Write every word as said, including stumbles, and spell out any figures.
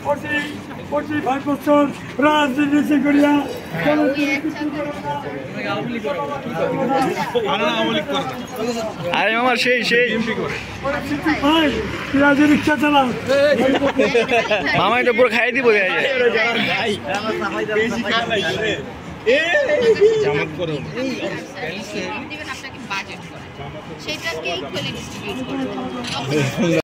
পঁচিশ ভাই বছর রাজনীতি করিয়া আরে মামা সেই সেই রিক্সা চালাও মামা এটা পুরো খাই দিব সেটাকে